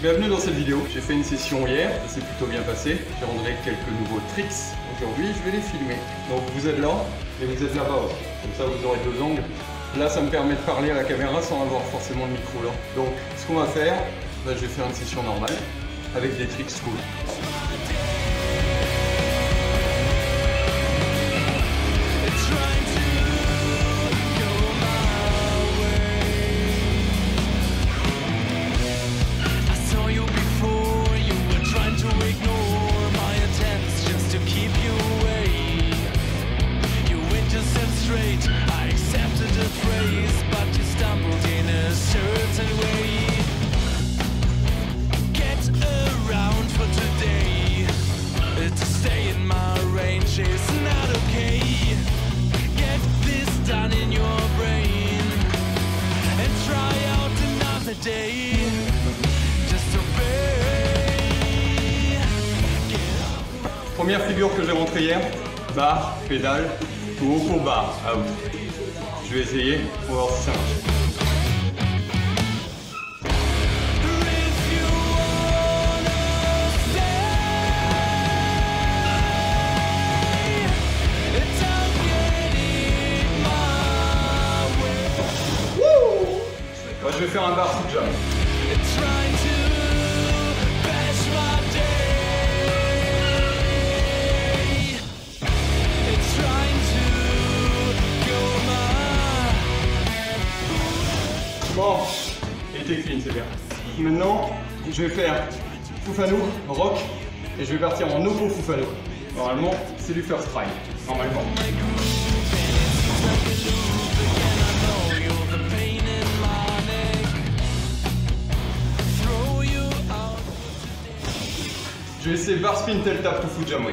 Bienvenue dans cette vidéo. J'ai fait une session hier, ça s'est plutôt bien passé. J'ai rentré quelques nouveaux tricks. Aujourd'hui, je vais les filmer. Donc vous êtes là et vous êtes là-bas aussi. Comme ça, vous aurez deux angles. Là, ça me permet de parler à la caméra sans avoir forcément le micro là. Donc, ce qu'on va faire, je vais faire une session normale avec des tricks cool. Première figure que j'ai rentrée hier, barre, pédale, ou haut pour barre, out. Je vais essayer, on va voir si ça marche. Moi, je vais faire un bar foot jump. Bon, et t'es clean, c'est bien. Maintenant, je vais faire Fufano, rock, et je vais partir en oppo Fufano. Normalement, c'est du first try, normalement. Je vais essayer bar spin tel tap to foot jam, oui.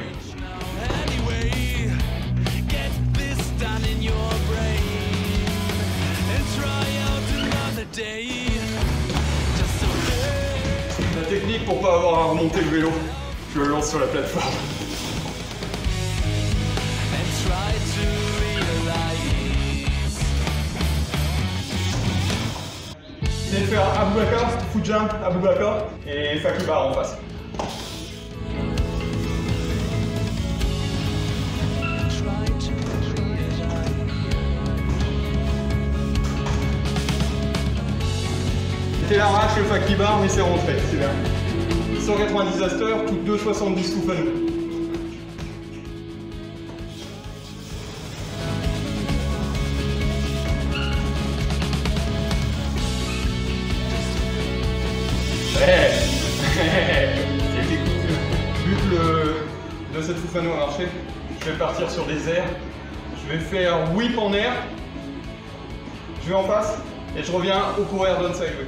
La technique pour pas avoir à remonter le vélo, je le lance sur la plateforme. C'est de faire Abu Bakar, foot jump, Abu Bakar et Faki bar en face. C'était l'arrache le Faki bar, mais c'est rentré, c'est bien. 190 asters, toutes 2,70 Fufano. Vu que le de cette Fufano a marché, je vais partir sur des airs. Je vais faire whip en air. Je vais en face et je reviens au courir downside whip.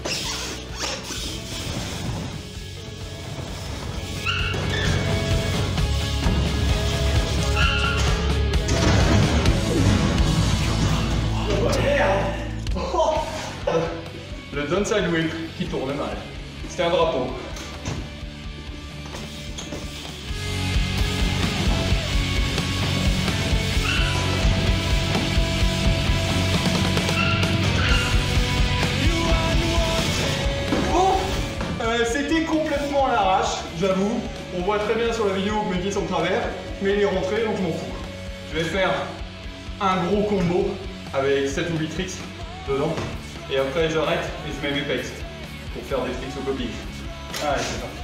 Le downside whip qui tourne mal. C'était un drapeau. C'était complètement à l'arrache, j'avoue. On voit très bien sur la vidéo que mes pieds sont de travers, mais il est rentré donc je m'en fous. Je vais faire un gros combo avec 7 ou 8 tricks dedans. Et après j'arrête et je mets mes pecs pour faire des tricks au coping. Allez, c'est parti.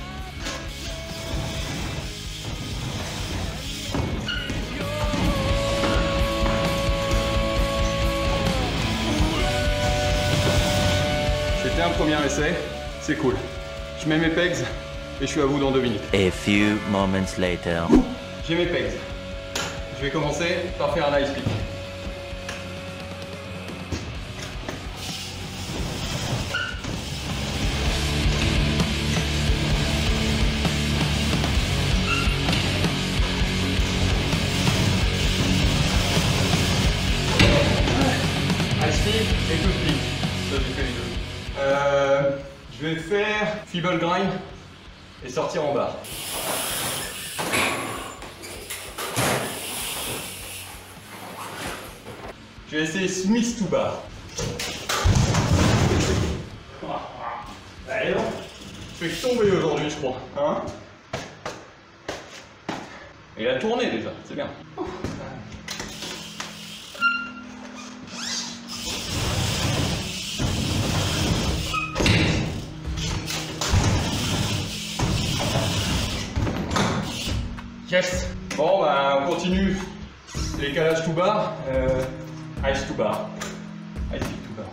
C'était un premier essai, c'est cool. Je mets mes pegs et je suis à vous dans 2 minutes. A few moments later. J'ai mes pegs. Je vais commencer par faire un ice pick. Et tout split. Ça, j'ai fait les deux. Je vais faire feeble grind et sortir en barre. Je vais essayer Smith to bar. Allez, non. fais que tomber aujourd'hui, je crois. Hein? Et la tournée déjà, c'est bien. Yes. Bon, bah, on continue les calages tout bas. Ice to bar. Ice to bar.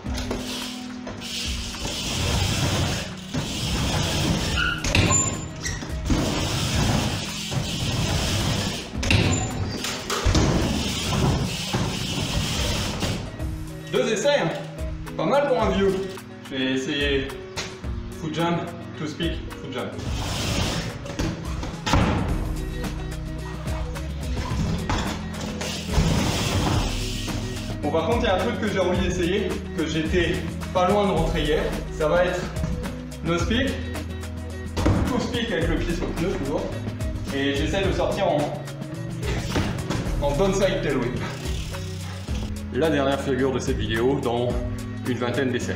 Deux essais, hein. Pas mal pour un vieux. Je vais essayer foot jump, to speak, foot jump. Bon, par contre, il y a un truc que j'ai envie d'essayer, que j'étais pas loin de rentrer hier. Ça va être no speak, to speak avec le pied sur le pneu toujours. Et j'essaie de sortir en downside tail whip. La dernière figure de cette vidéo dans une vingtaine d'essais.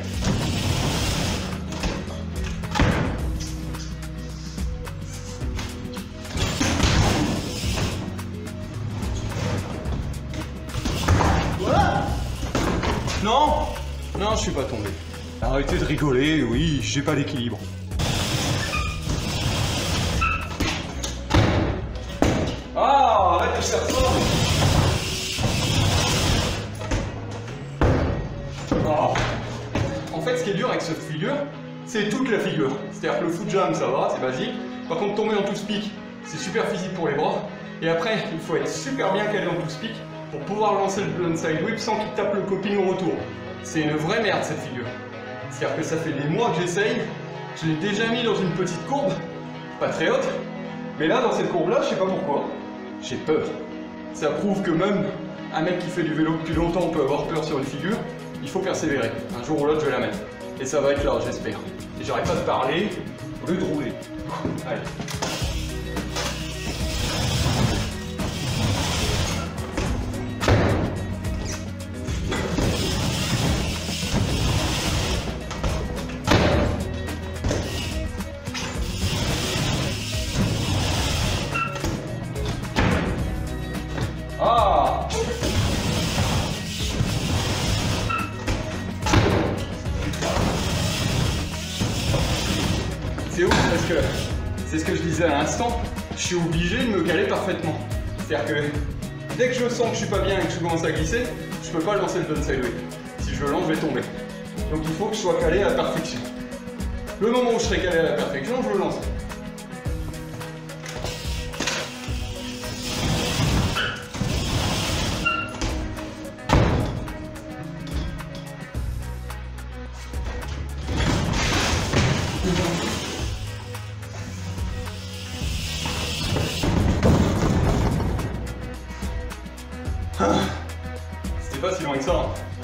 Voilà. Non, non, je suis pas tombé. Arrêtez de rigoler, oui, j'ai pas d'équilibre. Ah, arrête de faire ça. Oh. En fait, ce qui est dur avec cette figure, c'est toute la figure. C'est-à-dire que le foot jump, ça va, c'est basique. Par contre, tomber en two speak, c'est super physique pour les bras. Et après, il faut être super bien calé en two speak pour pouvoir lancer le blindside whip sans qu'il tape le coping au retour. C'est une vraie merde cette figure. C'est-à-dire que ça fait des mois que j'essaye. Je l'ai déjà mis dans une petite courbe, pas très haute. Mais là, dans cette courbe-là, je sais pas pourquoi, j'ai peur. Ça prouve que même un mec qui fait du vélo depuis longtemps peut avoir peur sur une figure. Il faut persévérer. Un jour ou l'autre, je vais la mettre. Et ça va être là, j'espère. Et j'arrête pas de parler au lieu de rouler. Allez. Ah! C'est ouf parce que c'est ce que je disais à l'instant, je suis obligé de me caler parfaitement. C'est-à-dire que dès que je sens que je suis pas bien et que je commence à glisser, je peux pas lancer le downside whip. Si je le lance, je vais tomber. Donc il faut que je sois calé à la perfection. Le moment où je serai calé à la perfection, je le lance. C'était pas si loin que ça.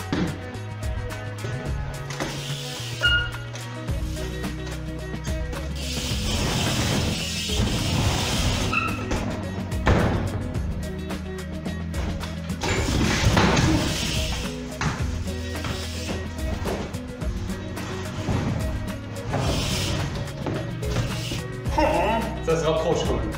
Ça se rapproche quand même.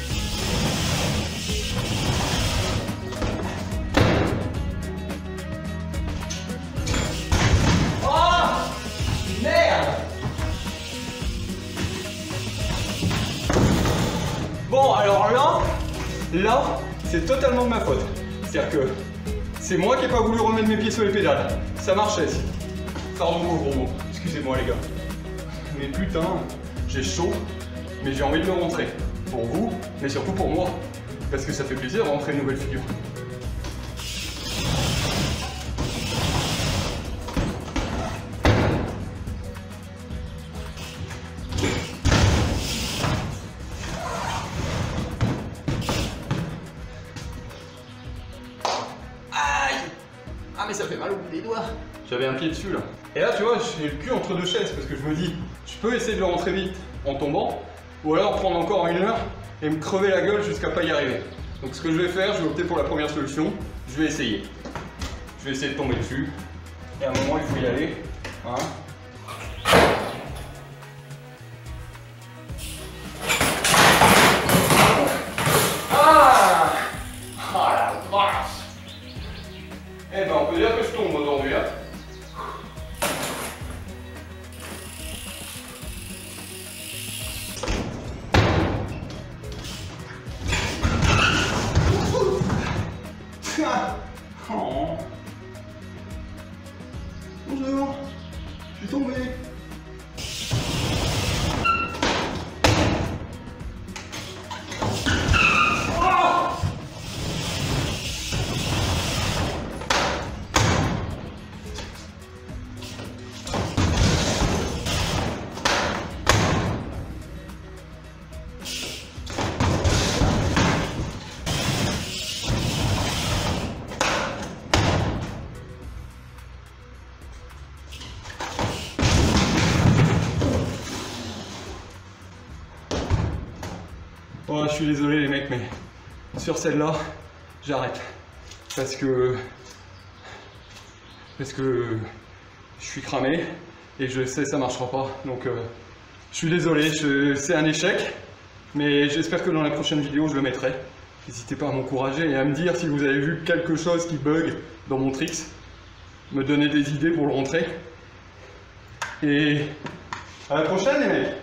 Bon, alors là, c'est totalement de ma faute. C'est-à-dire que c'est moi qui n'ai pas voulu remettre mes pieds sur les pédales. Ça marchait. Pardon mon gros mot. Excusez-moi les gars. Mais putain, j'ai chaud, mais j'ai envie de le rentrer. Pour vous, mais surtout pour moi. Parce que ça fait plaisir de rentrer une nouvelle figure. Ah mais ça fait mal au bout des doigts. J'avais un pied dessus là. Et là tu vois, j'ai le cul entre deux chaises parce que je me dis, je peux essayer de le rentrer vite en tombant, ou alors prendre encore une heure et me crever la gueule jusqu'à pas y arriver. Donc ce que je vais faire, je vais opter pour la première solution, je vais essayer. Je vais essayer de tomber dessus. Et à un moment il faut y aller. Hein. Ah oh. Bonjour. Je suis tombé. Oh, je suis désolé les mecs, mais sur celle-là, j'arrête. Parce que je suis cramé et je sais que ça marchera pas. Donc je suis désolé, c'est un échec. Mais j'espère que dans la prochaine vidéo, je le mettrai. N'hésitez pas à m'encourager et à me dire si vous avez vu quelque chose qui bug dans mon tricks. Me donner des idées pour le rentrer. Et à la prochaine les mecs.